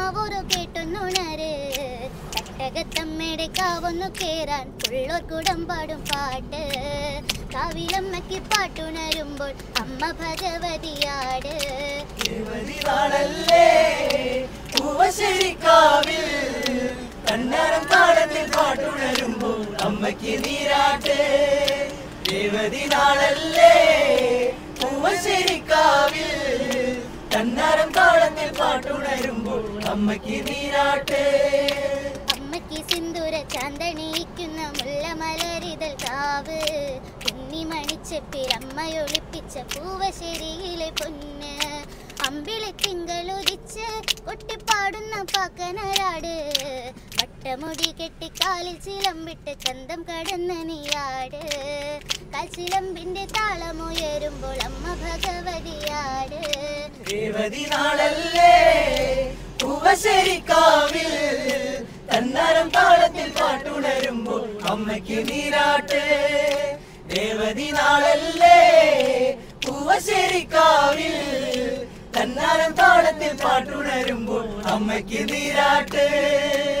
നാവോരോ കേട്ടൊന്നുണര് തട്ടകത്തമ്മയുടെ കാവൊന്നു കേറാൻ ഉള്ളോർ കൂടം പാടും പാട്ട് കാവിലമ്മയ്ക്ക് പാട്ടുണരുമ്പോൾ അമ്മ ഭഗവതിയാട് തന്നാരം താളത്തിൽ പാട്ടുണരുമ്പോൾ അമ്മയ്ക്ക് നീരാട്ട് ദേവതി നാളല്ലേ പൂവശ്ശേരിക്കാവിൽ തന്നാരം താളത്തിൽ പാട്ടുണരുമ്പോൾ അമ്മയ്ക്ക് നീരാട്ട് അമ്മയ്ക്ക് സിന്ദൂര ചാന്തണിയിക്കുന്ന മുല്ലമലരിതൽ കാവ് കുന്നിമണിച്ചെപ്പിരമ്മയൊളിപ്പിച്ച പൂവശ്ശേരിയിലെ പൊന്ന് അമ്പിളി തിങ്കളുദിച്ച് കൊട്ടിപ്പാടുന്ന പാക്കനരാട് വട്ടമുടി കെട്ടിക്കാലിൽ ചിലമ്പിട്ട് ചന്തം കടന്ന നീയാട് കാൽച്ചിലമ്പിന്റെ താളമുയരുമ്പോൾ അമ്മ ഭഗവതിയാട് ദേവതി നാളല്ലേ പൂവശ്ശേരിക്കാവിൽ തന്നാരം താളത്തിൽ പാട്ടുണരുമ്പോൾ അമ്മയ്ക്ക് നീരാട്ട് ദേവതി നാളല്ലേ പൂവശ്ശേരിക്കാവിൽ തന്നാരം താളത്തിൽ പാട്ടുണരുമ്പോൾ അമ്മയ്ക്ക് നീരാട്ട്